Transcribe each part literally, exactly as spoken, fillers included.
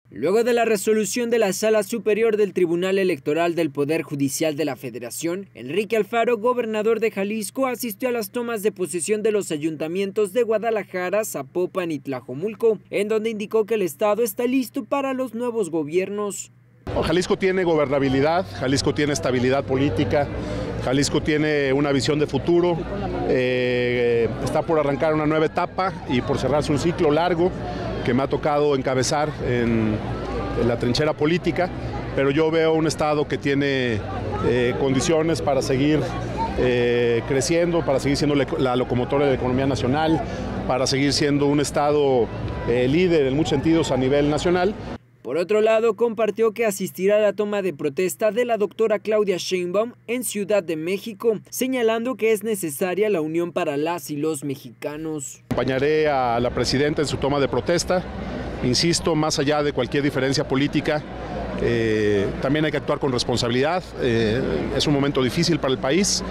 Luego de la resolución de la Sala Superior del Tribunal Electoral del Poder Judicial de la Federación, Enrique Alfaro, gobernador de Jalisco, asistió a las tomas de posesión de los ayuntamientos de Guadalajara, Zapopan y Tlajomulco, en donde indicó que el estado está listo para los nuevos gobiernos. Jalisco tiene gobernabilidad, Jalisco tiene estabilidad política, Jalisco tiene una visión de futuro, eh, está por arrancar una nueva etapa y por cerrarse un ciclo largo que me ha tocado encabezar en, en la trinchera política, pero yo veo un estado que tiene eh, condiciones para seguir eh, creciendo, para seguir siendo la locomotora de la economía nacional, para seguir siendo un estado eh, líder en muchos sentidos a nivel nacional. Por otro lado, compartió que asistirá a la toma de protesta de la doctora Claudia Sheinbaum en Ciudad de México, señalando que es necesaria la unión para las y los mexicanos. Acompañaré a la presidenta en su toma de protesta. Insisto, más allá de cualquier diferencia política, eh, también hay que actuar con responsabilidad. Eh, es un momento difícil para el país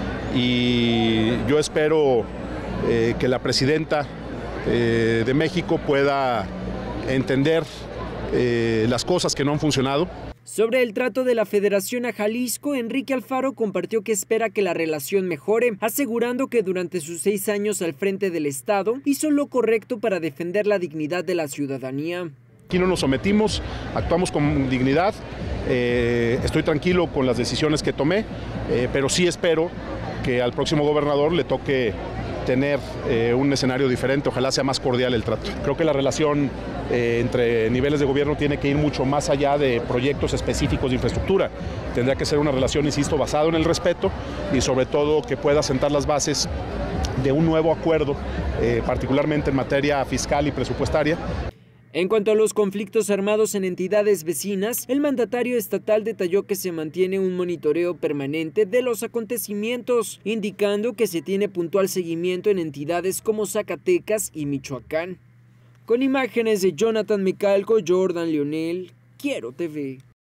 y yo espero eh, que la presidenta eh, de México pueda entender Eh, las cosas que no han funcionado. Sobre el trato de la Federación a Jalisco, Enrique Alfaro compartió que espera que la relación mejore, asegurando que durante sus seis años al frente del Estado hizo lo correcto para defender la dignidad de la ciudadanía. Aquí no nos sometimos, actuamos con dignidad, eh, estoy tranquilo con las decisiones que tomé, eh, pero sí espero que al próximo gobernador le toque tener eh, un escenario diferente, ojalá sea más cordial el trato. Creo que la relación eh, entre niveles de gobierno tiene que ir mucho más allá de proyectos específicos de infraestructura. Tendría que ser una relación, insisto, basada en el respeto y sobre todo que pueda sentar las bases de un nuevo acuerdo, eh, particularmente en materia fiscal y presupuestaria. En cuanto a los conflictos armados en entidades vecinas, el mandatario estatal detalló que se mantiene un monitoreo permanente de los acontecimientos, indicando que se tiene puntual seguimiento en entidades como Zacatecas y Michoacán. Con imágenes de Jonathan Micalco, Jordan Leonel, Quiero T V.